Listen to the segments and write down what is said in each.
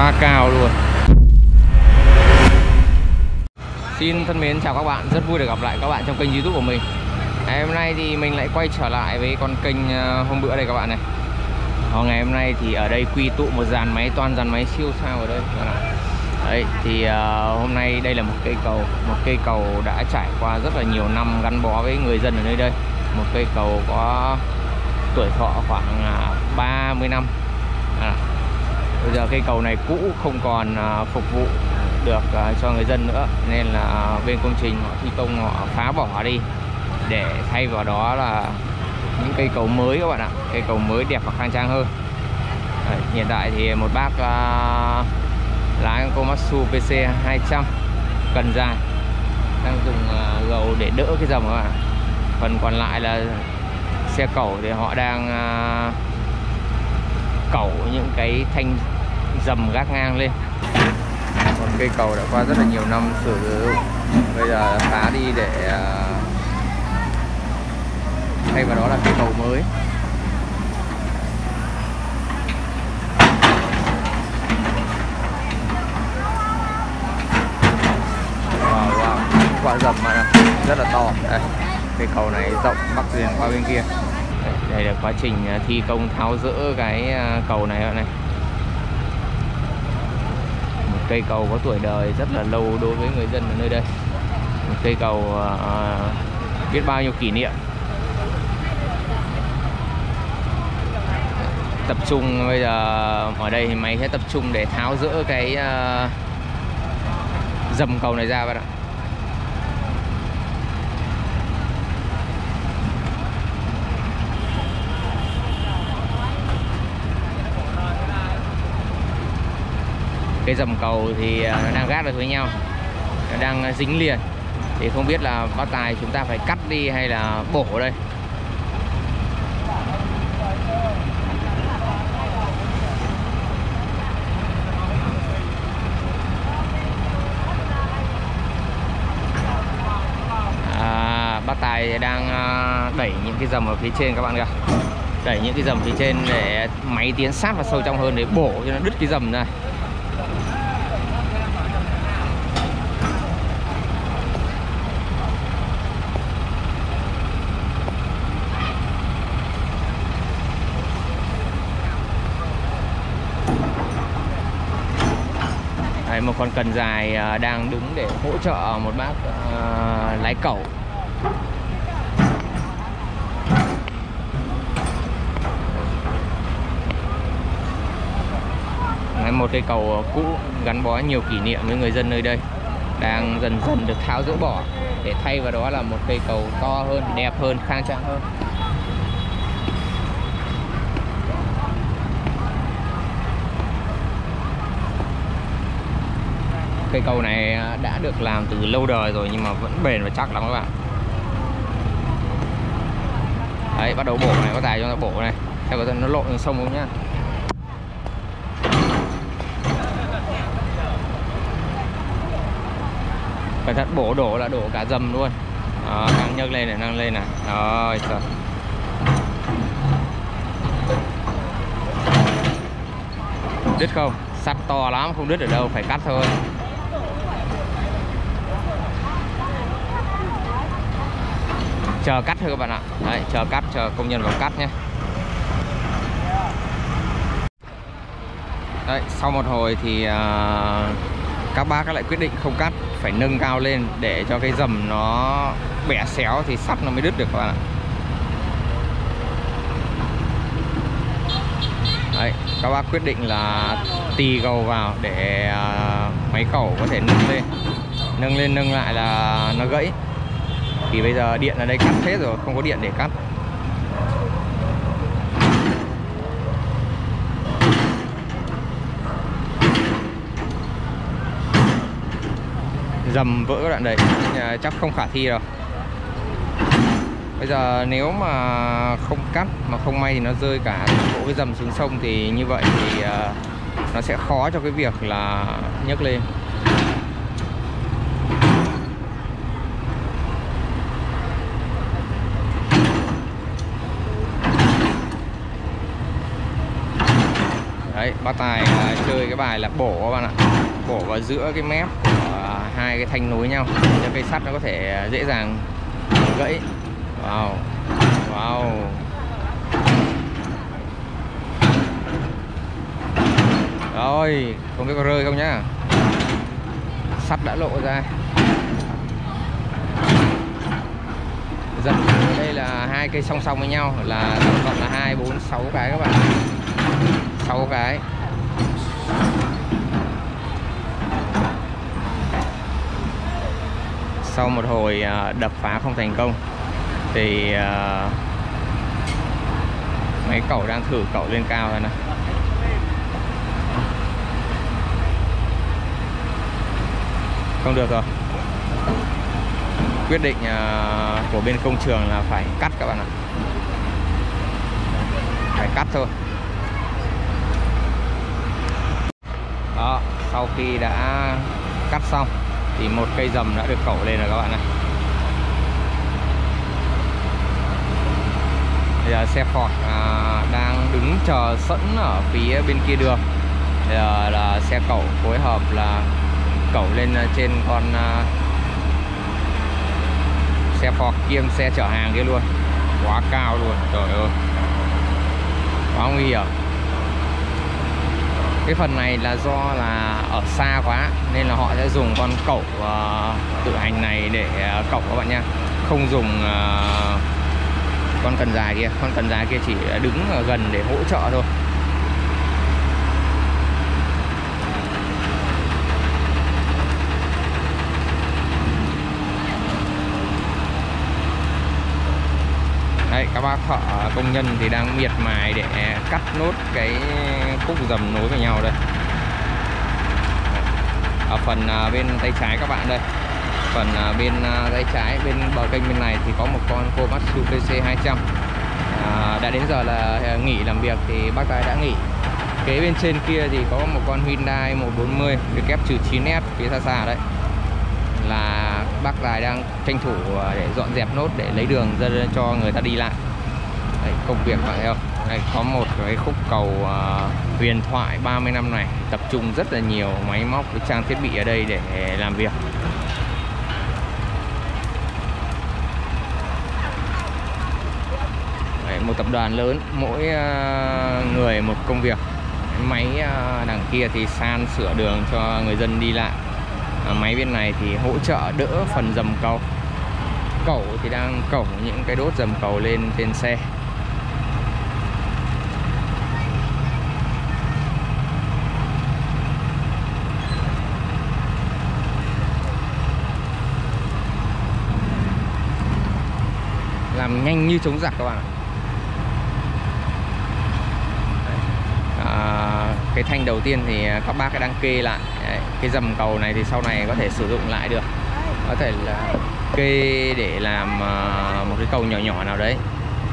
quá cao luôn. Xin thân mến chào các bạn, rất vui được gặp lại các bạn trong kênh YouTube của mình. Ngày hôm nay thì mình lại quay trở lại với con kênh hôm bữa đây các bạn này. Ngày hôm nay thì ở đây quy tụ một dàn máy, toàn dàn máy siêu sao ở đây. Đấy thì hôm nay đây là một cây cầu đã trải qua rất là nhiều năm gắn bó với người dân ở nơi đây. Một cây cầu có tuổi thọ khoảng 30 năm. Bây giờ cây cầu này cũ không còn phục vụ được cho người dân nữa, nên là bên công trình họ thi công họ phá bỏ đi để thay vào đó là những cây cầu mới các bạn ạ. Cây cầu mới đẹp và khang trang hơn. Đấy, hiện tại thì một bác lái Komatsu PC 200 cần dài đang dùng gầu để đỡ cái dầm các bạn. Phần còn lại là xe cẩu thì họ đang cẩu những cái thanh dầm gác ngang lên. Còn cây cầu đã qua rất là nhiều năm sử dụng, bây giờ phá đi để thay vào đó là cây cầu mới. Wow, quả dầm mà rất là to. Đây, cây cầu này rộng bắc liền qua bên kia. Đây là quá trình thi công tháo dỡ cái cầu này bạn này. Một cây cầu có tuổi đời rất là lâu đối với người dân ở nơi đây. Một cây cầu biết bao nhiêu kỷ niệm. Tập trung bây giờ ở đây thì máy sẽ tập trung để tháo dỡ cái dầm cầu này ra bạn ạ. Cái dầm cầu thì nó đang gác được với nhau, nó đang dính liền, thì không biết là bác Tài chúng ta phải cắt đi hay là bổ đây. Bác Tài đang đẩy những cái dầm ở phía trên các bạn kìa, đẩy những cái dầm phía trên để máy tiến sát vào sâu trong hơn để bổ cho nó đứt cái dầm ra. Đấy, một con cần dài đang đứng để hỗ trợ một bác lái cẩu. Đấy, một cây cầu cũ gắn bó nhiều kỷ niệm với người dân nơi đây đang dần dần được tháo dỡ bỏ để thay vào đó là một cây cầu to hơn, đẹp hơn, khang trang hơn. Cây cầu này đã được làm từ lâu đời rồi nhưng mà vẫn bền và chắc lắm các bạn. Đấy, bắt đầu bổ này, có Tài cho nó bổ này, theo có nó lộn sông không nhá. Cẩn thận bổ đổ là đổ cả dầm luôn. Đó, đang nhấc lên này, nâng lên này. Rồi, trời. Đứt không? Sắt to lắm, không đứt ở đâu, phải cắt thôi. Chờ cắt thôi các bạn ạ. Đấy, chờ cắt, chờ công nhân vào cắt nhé. Đấy, sau một hồi thì các bác lại quyết định không cắt, phải nâng cao lên để cho cái dầm nó bẻ xéo thì sắt nó mới đứt được các bạn ạ. Đấy, các bác quyết định là tì gầu vào để máy cẩu có thể nâng lên nâng lại là nó gãy. Thì bây giờ điện ở đây cắt hết rồi, không có điện để cắt. Dầm vỡ các đoạn đấy chắc không khả thi đâu. Bây giờ nếu mà không cắt mà không may thì nó rơi cả bộ cái dầm xuống sông thì như vậy thì nó sẽ khó cho cái việc là nhấc lên. Đấy, bác Tài chơi cái bài là bổ các bạn ạ. Bổ vào giữa cái mép của hai cái thanh nối nhau cho cây sắt nó có thể dễ dàng gãy. Wow. Wow. Rồi, không biết có rơi không nhá. Sắt đã lộ ra. Dần đây là hai cây song song với nhau, là tổng cộng là 2, 4, 6 cái các bạn. 6 cái. Sau một hồi đập phá không thành công thì máy cẩu đang thử cẩu lên cao rồi này. Không được rồi. Quyết định của bên công trường là phải cắt các bạn ạ. Phải cắt thôi. Đó, sau khi đã cắt xong thì một cây dầm đã được cẩu lên rồi các bạn này. Bây giờ xe Ford đang đứng chờ sẵn ở phía bên kia đường. Bây giờ là xe cẩu phối hợp là cẩu lên trên con xe Ford kiêm xe chở hàng kia luôn. Quá cao luôn, trời ơi, quá nguy hiểm. Cái phần này là do là ở xa quá nên là họ sẽ dùng con cẩu tự hành này để cẩu các bạn nha. Không dùng con cần dài kia. Con cần dài kia chỉ đứng ở gần để hỗ trợ thôi. Đấy, các bác thợ công nhân thì đang miệt mài để cắt nốt cái khúc dầm nối với nhau đây. Ở phần bên tay trái các bạn đây, phần bên tay trái bên bờ kênh bên này thì có một con Komatsu PC200. Đã đến giờ là nghỉ làm việc thì bác Tài đã nghỉ. Kế bên trên kia thì có một con Hyundai 140 được kép -9S phía xa xa đấy, là bác Tài đang tranh thủ để dọn dẹp nốt để lấy đường ra cho người ta đi lại. Đấy, công việc bạn thấy không? Đây, có một cái khúc cầu huyền thoại 30 năm này, tập trung rất là nhiều máy móc với trang thiết bị ở đây để làm việc. Đấy, một tập đoàn lớn, mỗi người một công việc. Máy đằng kia thì san sửa đường cho người dân đi lại. Máy bên này thì hỗ trợ đỡ phần dầm cầu. Cẩu thì đang cẩu những cái đốt dầm cầu lên trên xe. Làm nhanh như chống giặc các bạn ạ. Cái thanh đầu tiên thì các bác đang kê lại. Đấy, cái dầm cầu này thì sau này có thể sử dụng lại được, có thể là kê để làm một cái cầu nhỏ nhỏ nào đấy.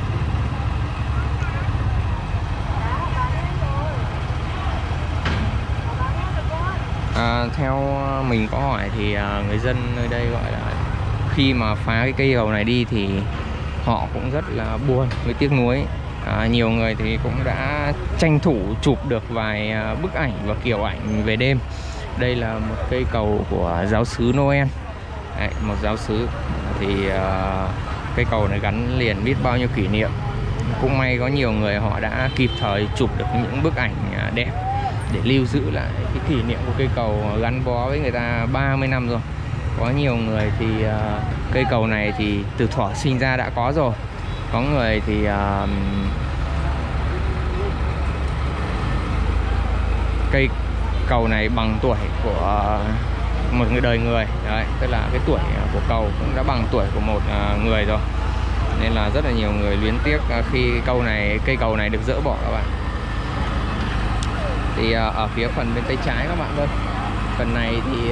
Theo mình có hỏi thì người dân nơi đây gọi là khi mà phá cái cây cầu này đi thì họ cũng rất là buồn với tiếc nuối. Nhiều người thì cũng đã tranh thủ chụp được vài bức ảnh và kiểu ảnh về đêm. Đây là một cây cầu của giáo xứ Noel. Đấy, một giáo xứ thì cây cầu này gắn liền biết bao nhiêu kỷ niệm. Cũng may có nhiều người họ đã kịp thời chụp được những bức ảnh đẹp để lưu giữ lại cái kỷ niệm của cây cầu gắn bó với người ta 30 năm rồi. Có nhiều người thì cây cầu này thì từ thuở sinh ra đã có rồi. Có người thì cây cầu này bằng tuổi của một đời người. Đấy, tức là cái tuổi của cầu cũng đã bằng tuổi của một người rồi. Nên là rất là nhiều người luyến tiếc khi cây cầu này được dỡ bỏ các bạn. Thì ở phía phần bên tay trái các bạn ơi, phần này thì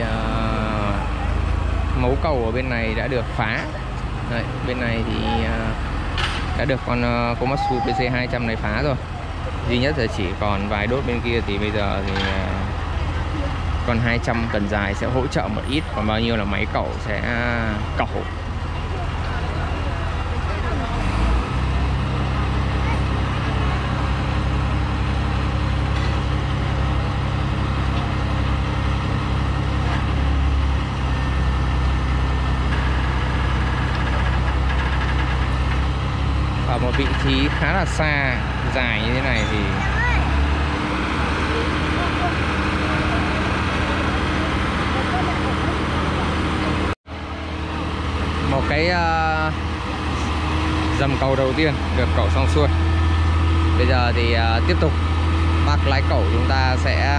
mấu cầu ở bên này đã được phá. Đấy, bên này thì đã được con Komatsu PC200 này phá rồi. Duy nhất là chỉ còn vài đốt bên kia thì bây giờ thì con 200 cần dài sẽ hỗ trợ một ít, còn bao nhiêu là máy cẩu sẽ cẩu. khá là xa, dài như thế này thì một cái dầm cầu đầu tiên được cẩu xong xuôi. Bây giờ thì tiếp tục bác lái cẩu chúng ta sẽ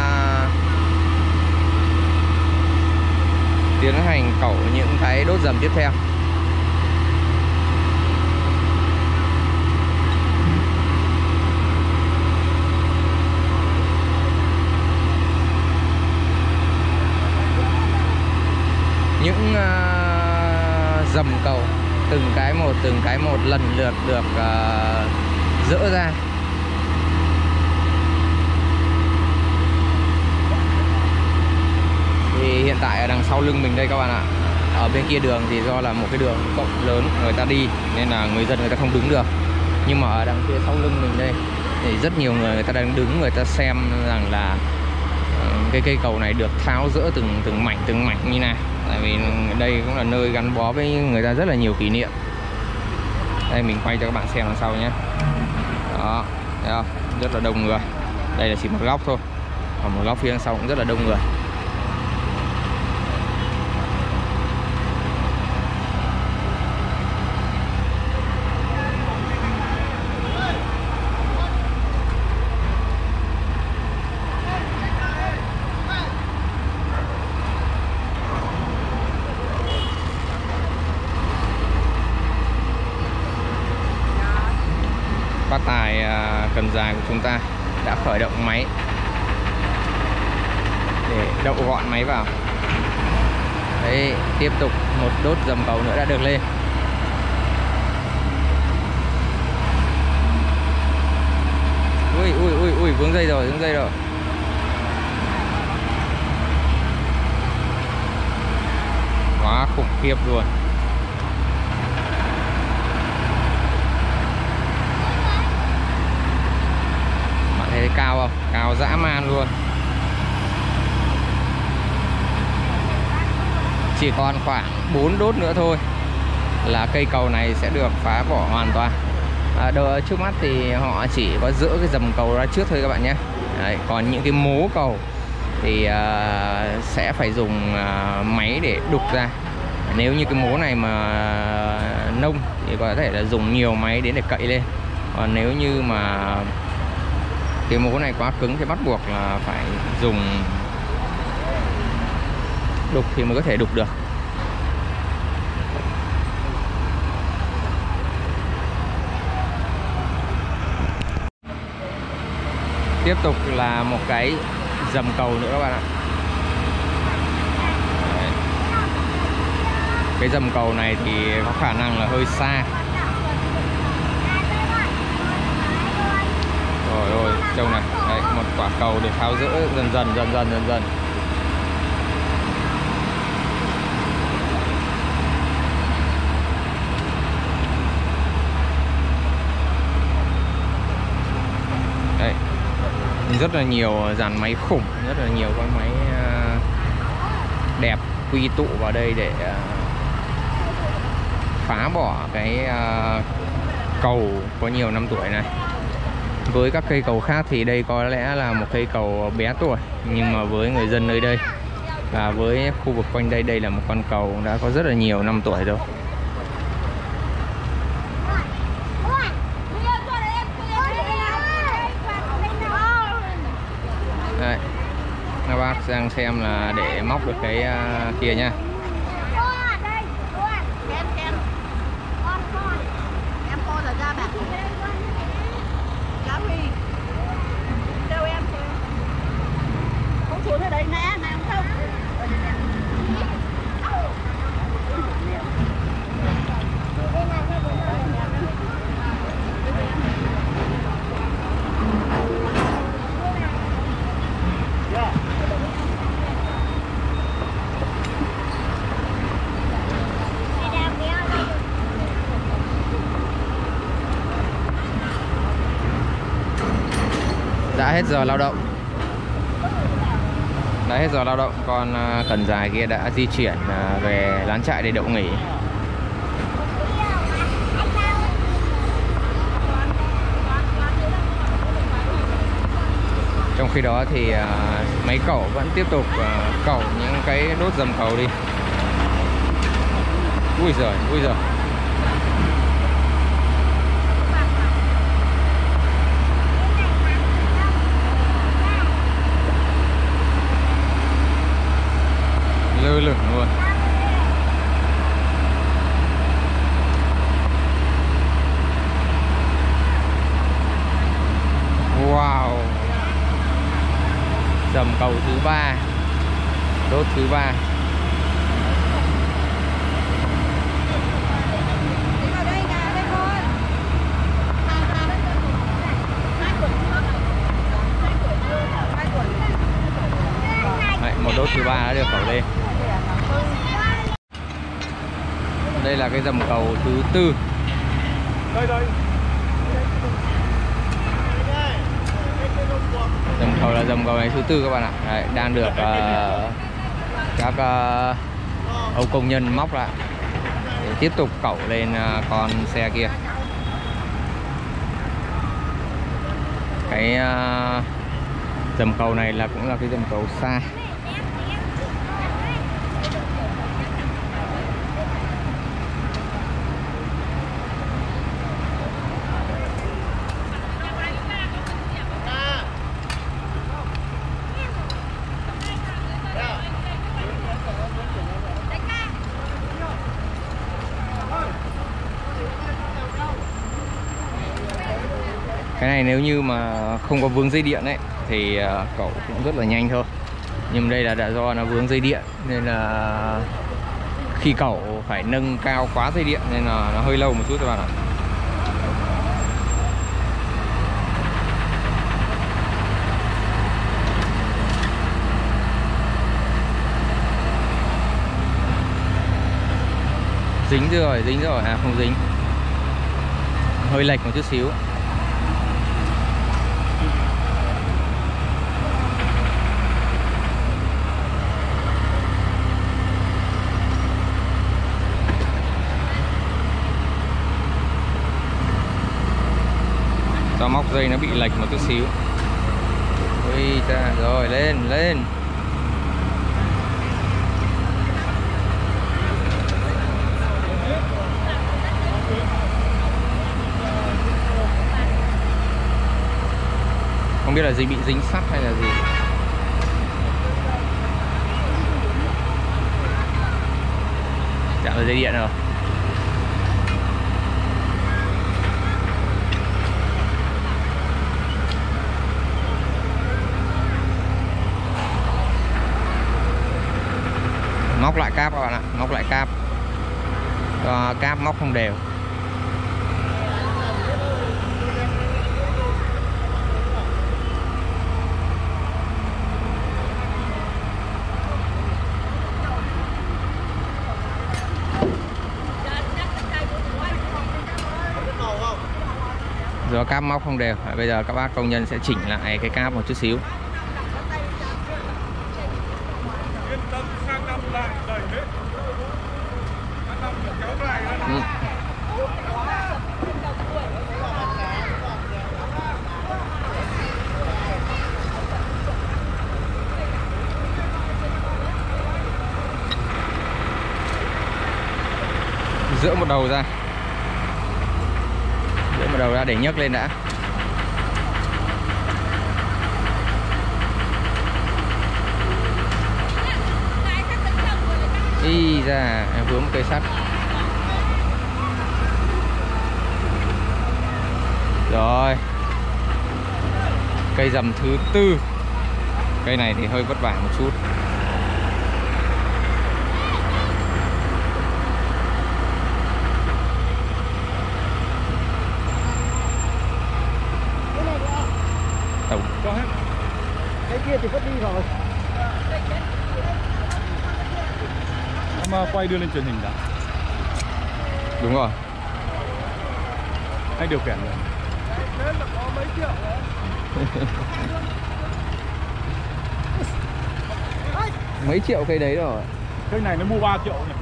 tiến hành cẩu những cái đốt dầm tiếp theo. Những dầm cầu từng cái một lần lượt được dỡ ra. Thì hiện tại ở đằng sau lưng mình đây các bạn ạ, ở bên kia đường thì do là một cái đường cộng lớn người ta đi nên là người dân người ta không đứng được. Nhưng mà ở đằng kia sau lưng mình đây thì rất nhiều người ta đang đứng, người ta xem rằng là cái cây cầu này được tháo dỡ từng mảnh như này. Tại vì đây cũng là nơi gắn bó với người ta rất là nhiều kỷ niệm. Đây mình quay cho các bạn xem đằng sau nhé. Đó, thấy không? Rất là đông người. Đây là chỉ một góc thôi, còn một góc phía đằng sau cũng rất là đông người. Bác tài Cần Dài của chúng ta đã khởi động máy để đậu gọn máy vào. Đấy, tiếp tục một đốt dầm cầu nữa đã được lên. Ui vướng dây rồi. Quá khủng khiếp luôn. Thấy cao không? Cao dã man luôn. Chỉ còn khoảng 4 đốt nữa thôi là cây cầu này sẽ được phá bỏ hoàn toàn. Trước mắt thì họ chỉ có dỡ cái dầm cầu ra trước thôi các bạn nhé. Đấy, còn những cái mố cầu thì sẽ phải dùng máy để đục ra. Nếu như cái mố này mà nông thì có thể là dùng nhiều máy đến để cậy lên. Còn nếu như mà cái mố này quá cứng thì bắt buộc là phải dùng đục thì mới có thể đục được. Tiếp tục là một cái dầm cầu nữa các bạn ạ. Đấy. Cái dầm cầu này thì có khả năng là hơi xa. Rồi trông này, đấy, một quả cầu được tháo dỡ dần dần. Đây, rất là nhiều dàn máy khủng, rất là nhiều con máy đẹp quy tụ vào đây để phá bỏ cái cầu có nhiều năm tuổi này. Với các cây cầu khác thì đây có lẽ là một cây cầu bé tuổi, nhưng mà với người dân nơi đây và với khu vực quanh đây, đây là một con cầu đã có rất là nhiều năm tuổi rồi. Đây, các bác đang xem là để móc được cái kia nha. Đã hết giờ lao động. Con Cần Dài kia đã di chuyển về lán trại để đậu nghỉ. Trong khi đó thì mấy cẩu vẫn tiếp tục cẩu những cái đốt dầm cầu đi. Ui giời, ui giời. Lơ lửng luôn. Wow. Dầm cầu thứ 3, đốt thứ 3. Đấy, một đốt thứ 3 đã được cẩu lên. Đây là cái dầm cầu thứ 4. Dầm cầu là dầm cầu này thứ 4 các bạn ạ. Đấy, đang được các ông công nhân móc lại để tiếp tục cẩu lên con xe kia. Cái dầm cầu này là cũng là cái dầm cầu xa. Cái này nếu như mà không có vướng dây điện ấy thì cẩu cũng rất là nhanh thôi. Nhưng đây là do nó vướng dây điện nên là khi cẩu phải nâng cao quá dây điện nên là nó hơi lâu một chút các bạn ạ. Dính rồi, à không dính. Hơi lệch một chút xíu. Do móc dây nó bị lệch một chút xíu. Ui ta, rồi lên. Không biết là gì bị dính sắt hay là gì. Chạm vào dây điện rồi. Móc lại cáp các bạn ạ, móc lại cáp. Cáp móc không đều. Do cáp móc không đều, bây giờ các bác công nhân sẽ chỉnh lại cái cáp một chút xíu. Giữa một đầu ra, để nhấc lên đã. Đi ra em vướng một cây sắt. Rồi, cây dầm thứ 4. Cây này thì hơi vất vả một chút. Tổng có hết. Cái kia thì vứt đi rồi. Em quay đưa lên truyền hình đã. Đúng rồi. Anh điều khiển rồi. Lên là có mấy triệu. Mấy triệu cây đấy rồi. Cây này nó mua 3 triệu nhỉ.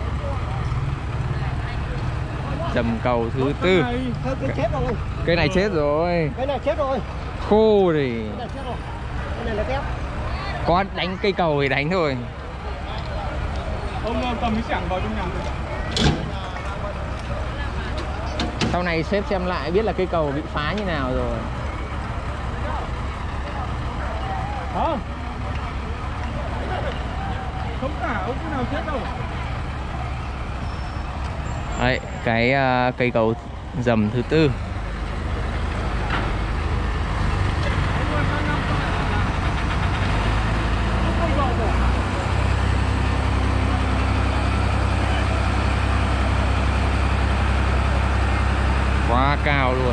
Dầm cầu thứ 4. Cây chết rồi. Cây này chết rồi. Cây này chết rồi. Khô thì. Cây này chết rồi. Cái này là kép. Có đánh cây cầu thì đánh thôi. Ông cầm cái xẻng vào trong nhà. Sau này sếp xem lại biết là cây cầu bị phá như nào rồi. Không. Không cả, ông cái nào chết đâu. Đấy, cái cây cầu dầm thứ tư. Quá cao luôn.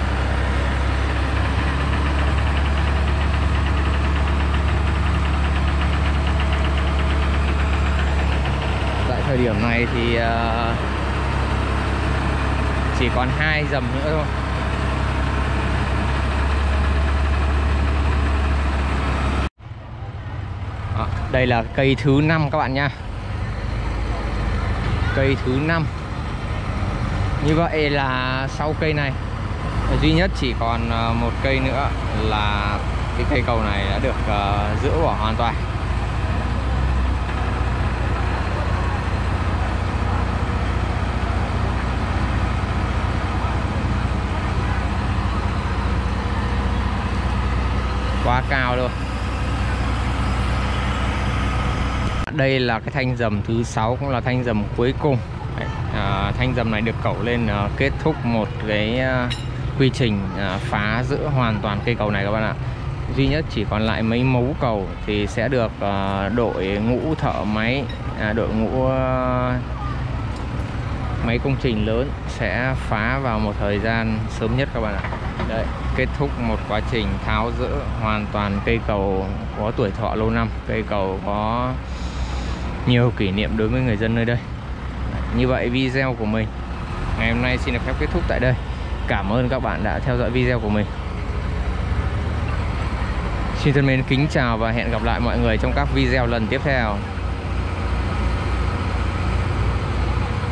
Tại thời điểm này thì chỉ còn 2 dầm nữa thôi. Đây là cây thứ 5 các bạn nha. Cây thứ 5. Như vậy là sau cây này duy nhất chỉ còn một cây nữa là cái cây cầu này đã được dỡ bỏ hoàn toàn. Quá cao luôn. Đây là cái thanh dầm thứ 6, cũng là thanh dầm cuối cùng. Thanh dầm này được cẩu lên kết thúc một cái quy trình phá rỡ hoàn toàn cây cầu này các bạn ạ. Duy nhất chỉ còn lại mấy mấu cầu thì sẽ được đội ngũ thợ máy, đội ngũ máy công trình lớn sẽ phá vào một thời gian sớm nhất các bạn ạ. Đấy, kết thúc một quá trình tháo rỡ hoàn toàn cây cầu có tuổi thọ lâu năm, cây cầu có nhiều kỷ niệm đối với người dân nơi đây. Như vậy video của mình ngày hôm nay xin được phép kết thúc tại đây. Cảm ơn các bạn đã theo dõi video của mình. Xin thân mến kính chào và hẹn gặp lại mọi người trong các video lần tiếp theo.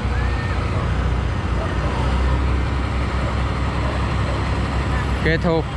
Kết thúc.